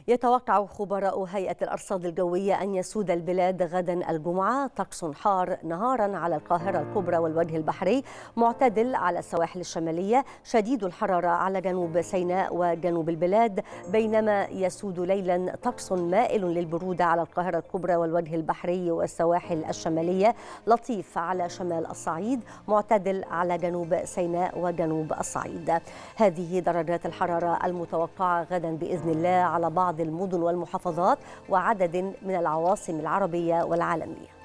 يتوقع خبراء هيئة الأرصاد الجوية أن يسود البلاد غدا الجمعة طقس حار نهارا على القاهرة الكبرى والوجه البحري، معتدل على السواحل الشمالية، شديد الحرارة على جنوب سيناء وجنوب البلاد، بينما يسود ليلا طقس مائل للبرودة على القاهرة الكبرى والوجه البحري والسواحل الشمالية، لطيف على شمال الصعيد، معتدل على جنوب سيناء وجنوب الصعيد. هذه درجات الحرارة المتوقعة غدا بإذن الله على بعض المدن والمحافظات وعدد من العواصم العربية والعالمية.